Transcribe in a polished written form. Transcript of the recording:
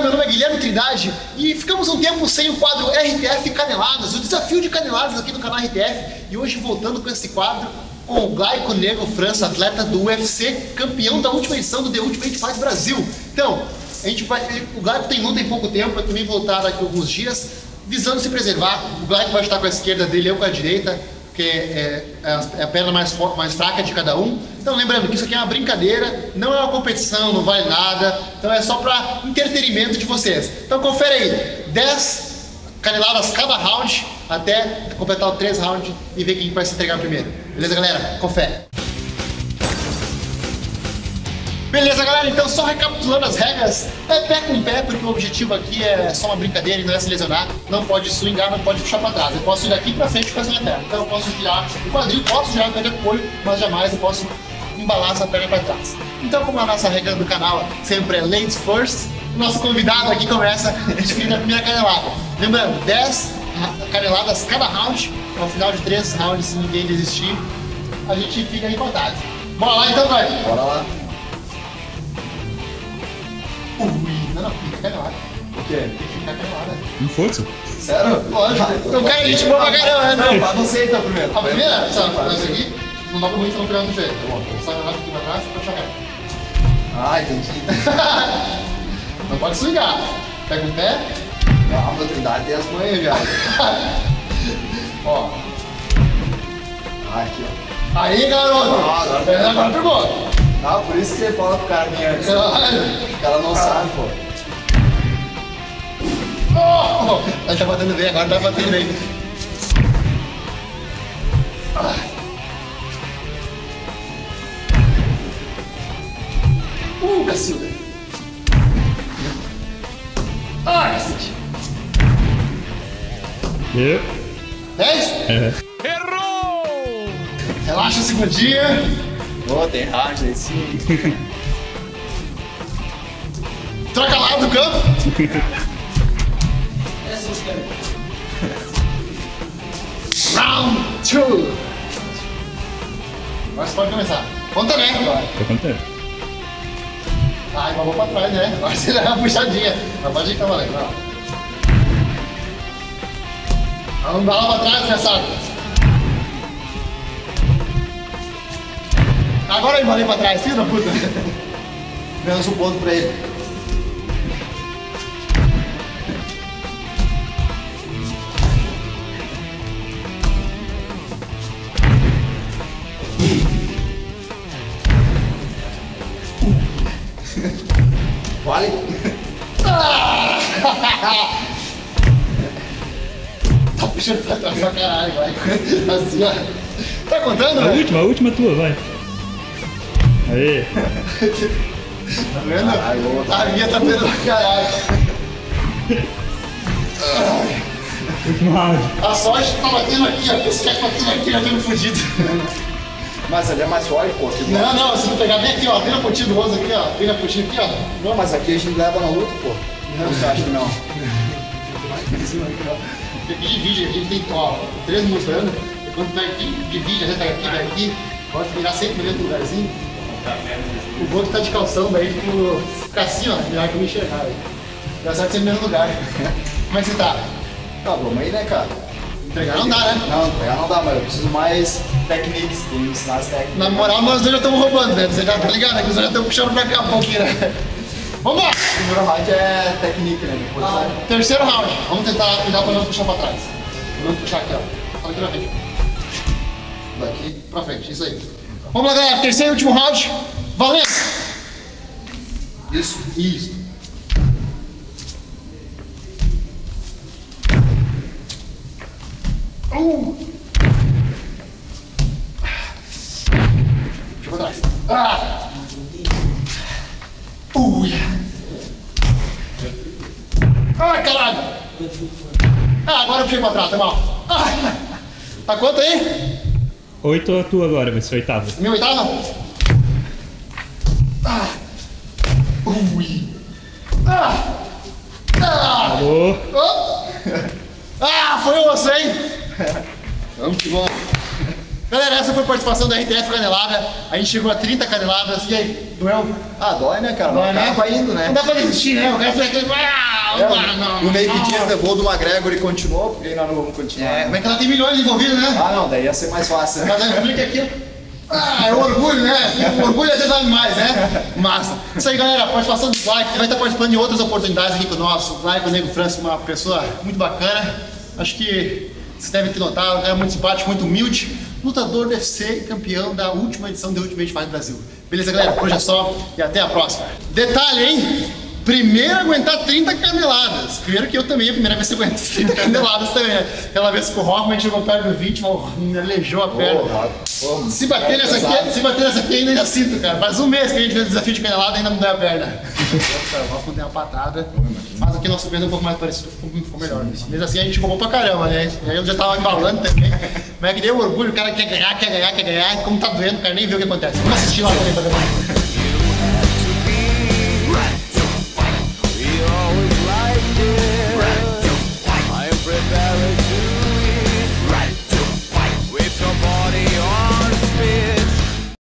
meu nome é Guilherme Trindade e ficamos um tempo sem o quadro RTF Caneladas, o desafio de caneladas aqui no canal RTF, e hoje voltando com esse quadro com o Glaico Negro França, atleta do UFC, campeão da última edição do The Ultimate Fight Brasil. Então, o Glaico tem luta em pouco tempo, vai também voltar daqui a alguns dias, visando se preservar. O Glaico vai estar com a esquerda dele, eu com a direita, que é a perna mais fraca de cada um. Então lembrando que isso aqui é uma brincadeira, não é uma competição, não vale nada, então é só para entretenimento de vocês. Então confere aí, 10 caneladas cada round, até completar os 3 rounds e ver quem vai se entregar primeiro. Beleza, galera? Confere. Beleza, galera, então só recapitulando as regras, é pé com pé, porque o objetivo aqui é só uma brincadeira e não é se lesionar. Não pode swingar, não pode puxar pra trás. Eu posso ir daqui pra frente com essa minha perna. Então eu posso girar o quadril, posso girar a perna com o olho, mas jamais eu posso embalar essa perna pra trás. Então, como a nossa regra do canal sempre é ladies first, o nosso convidado aqui começa a gente a primeira canelada. Lembrando, 10 caneladas cada round, ao final de 3 rounds, se ninguém desistir, a gente fica empatado. Bora lá então, vai! Bora lá. Não, fica canelada. O quê? Tem que ficar canelada. Com força? Sério? Lógico. Então, cara, a gente boa pra caramba, né? Não, pra você então primeiro. A primeira, sabe, essa aqui, não dá pra muito não pegar do jeito. Tá bom, sai lá aqui pra trás e pode chegar. Ah, entendi. Não pode swingar. Pega o pé. Calma, a Trindade tem as manhas já. Ó. Ah, aqui, ó. Aí, garoto. Agora pegou. Ah, por isso que você fala pro cara vir antes. O cara não sabe, pô. Oh! Ela tá batendo bem, agora tá batendo bem. Cacilda. Cacete. 10? Errou! Relaxa o segundinho. Ô, tem rádio aí sim. Troca lá do campo. Round 2. Agora você pode começar. Conta, né? Tá contando? Ah, igual pra trás, né? Agora você dá uma puxadinha. Mas pode ir, cavaleiro. Vamos dar lá pra trás, caçado. Agora eu embalei pra trás, filho da puta. Menos um ponto pra ele. Vale? Tá puxando pra trás pra caralho, vai. Assim, ó. Tá contando, A velho? última tua, vai. Aê! Tá vendo? Caralho, A minha tá vendo pra caralho. Último round. A sorte tá batendo aqui, ó. Esse cara batendo aqui, já tendo fugido. Mas ali é mais forte, pô. Aqui do lado. Não, se tu pegar bem aqui, ó, bem na pontinha do rosto aqui, ó. Bem na pontinha aqui, ó. Não, mas aqui a gente leva na luta, pô. Não, você acha que não? Aqui divide, a gente tem, ó, 3 mostrando. E quando tu vai aqui, divide, a gente vai aqui, pode virar sempre no mesmo lugarzinho. O bom que tá de calção, daí tipo, ficar assim, ó, virar que eu me enxergar, velho. Dá certo ser no mesmo lugar. Como é que você tá? Tá, vamos aí, né, cara? Entregar não dá, né? Não, pegar não dá, mas eu preciso mais técnicas, tem que ensinar as técnicas. Na moral, nós dois já estamos roubando, né? Você já tá ligado, né? Que nós já estamos puxando pra cá um pouquinho, né? Vamos lá! O primeiro round é técnica, né? Depois vai. Terceiro round. Vamos tentar cuidar pra não puxar pra trás. Vamos puxar aqui, ó. Aqui pra frente. Daqui pra frente, isso aí. Vamos lá, galera. Terceiro e último round. Valendo! Isso. Isso. Deixa pra trás. Ai, caralho! Agora eu puxei pra trás, tá mal. Tá quanto aí? 8 a tua agora, vai ser oitava. Minha oitava? Alô? Foi você, hein? Vamos que vamos. Galera, essa foi a participação da RTF Canelada. A gente chegou a 30 caneladas. E aí, doeu? Ah, dói, né, cara? Dói, né? Vai indo, né? Não dá pra desistir, né? O cara foi aquele... O Nate Diaz levou do McGregor e continuou, porque nós não vamos continuar. Como é que ela tem milhões envolvidos, né? Ah, não, daí ia ser mais fácil, né? Mas a República aqui... é o orgulho, né? O orgulho é ter dado mais, né? Massa. Isso aí, galera. Participação do Glaico. Ele vai estar participando de outras oportunidades aqui com o nosso. O Glaico, o Nego França, uma pessoa muito bacana. Acho que você deve ter notado. Um cara muito simpático, muito humilde. Lutador do UFC e campeão da última edição do Ultimate Fight Brasil. Beleza, galera? Por hoje é só e até a próxima. Detalhe, hein? Primeiro aguentar 30 caneladas. Primeiro que eu também, a primeira vez que eu aguento 30 caneladas também, né? Aquela vez que o Hoffman chegou perto do vítima, me aleijou a perna. Se bater nessa aqui, ainda sinto, cara. Faz um mês que a gente fez o desafio de canelada e ainda não deu a perna. O Hoffman deu uma patada. Mas aqui nosso peso é um pouco mais parecido, ficou melhor. Mas assim a gente roubou pra caramba, né? Aí eu já tava embalando também. Mas é que deu orgulho, o cara quer ganhar, e como tá doendo, o cara nem vê o que acontece. Vamos assistir lá também pra ver.